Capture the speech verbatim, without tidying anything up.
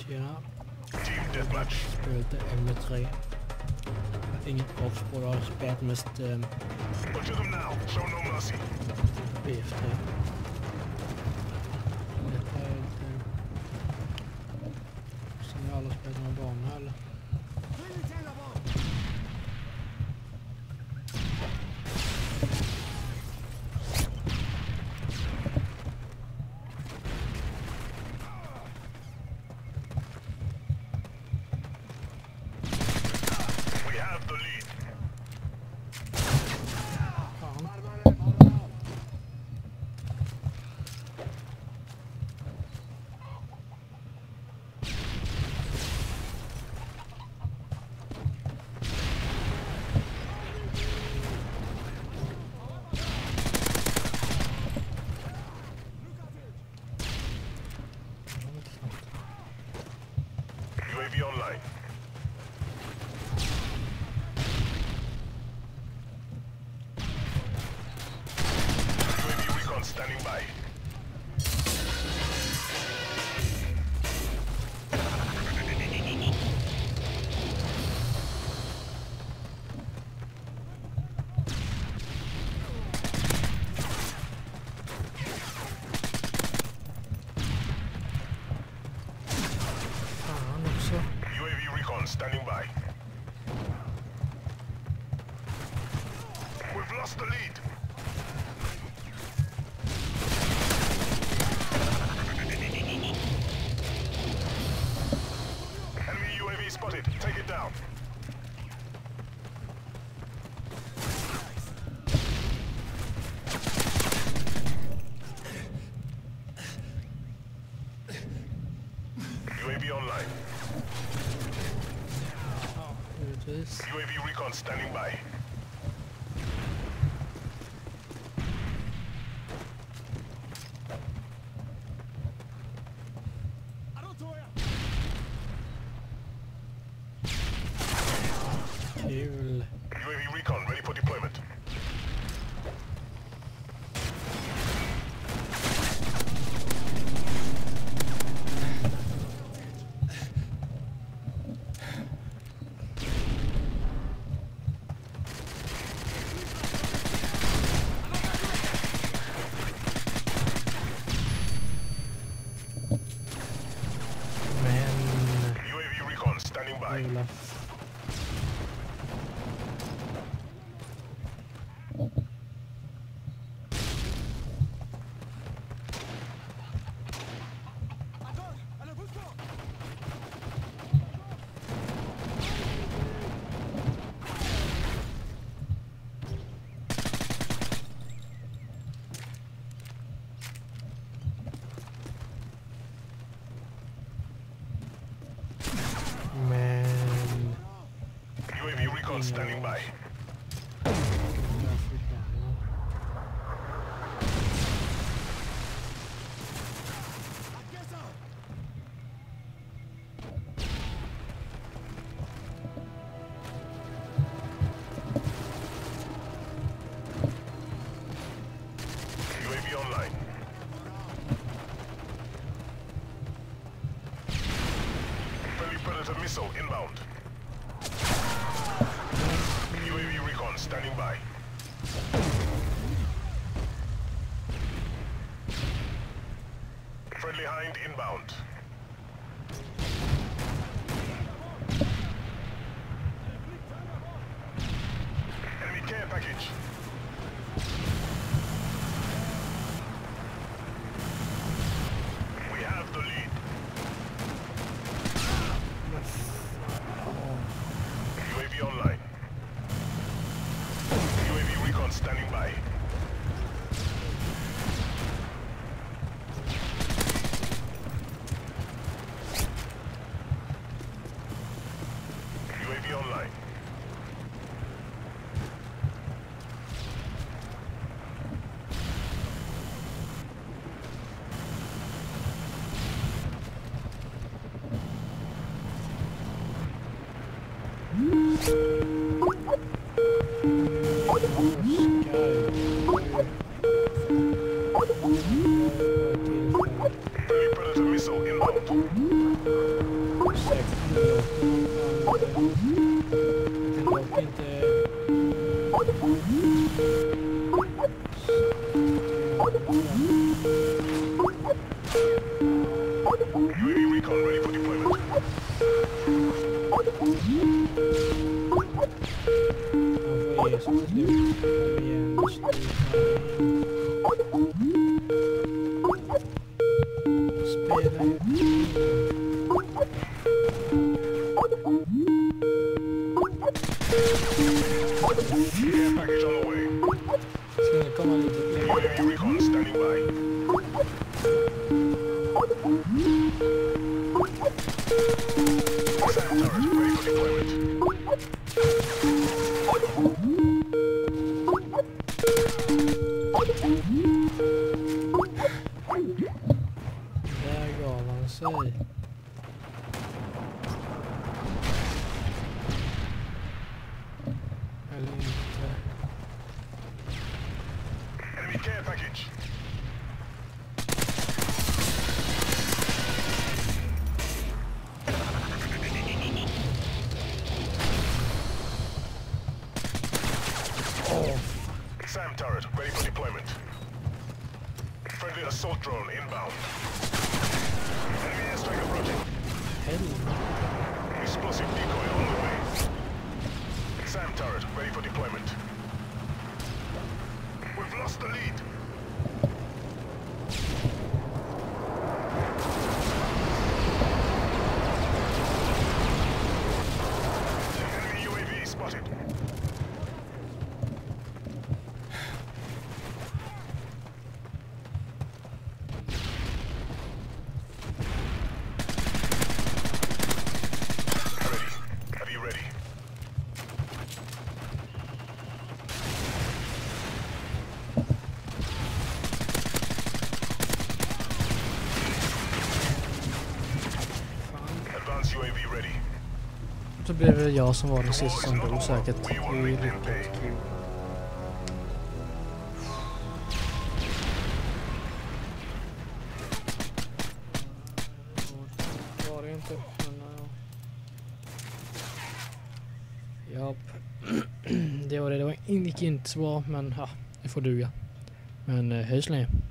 Tjena. Team deathmatch. Spelte M tre. Ingen off-spår, jag har spelat mest um, Butcher them now. Show no mercy. B F tre. Detta är lite... Som jag aldrig spelat några banor eller? U A V online. U A V recon standing by. U A V recon standing by. We've lost the lead. Enemy U A V spotted. Take it down. U A V online. This. U A V recon standing by. Kul. U A V recon ready for deployment. U A V recon standing by. Jävla man. U A V recon standing by. U A V online. Friendly Predator missile inbound. U A V recon standing by. Friendly Hind inbound. Enemy care package. We have the lead. U A V online. U A V recon standing by. U A V online. Friendly Predator missile inbound. säkert låter man kan dock inte U A V recon ready for deployment. man får ge sig till slut. Kom igen, sluta. Spela ju. Care package on the way. Ska ni komma lite U längre? A V recon standing by. SAM turret ready for deployment. Där gav han sig. Eller inte. Enemy care package. Åh, SAM turret ready for deployment. Friendly assault drone inbound. Enemy airstrike approaching. helvete. Explosive decoy on the way. SAM turret ready for deployment. We've lost the lead. Enemy U A V spotted. Ready. Heavy ready. Advanced U A V ready. Så blev det jag som var den sista som dog säkert. Det är ju riktigt kul. Det var det inte. Men, ja. Japp. Det var det. Det var, gick inte så bra, men ja, det får duga. Men eh, hej så länge.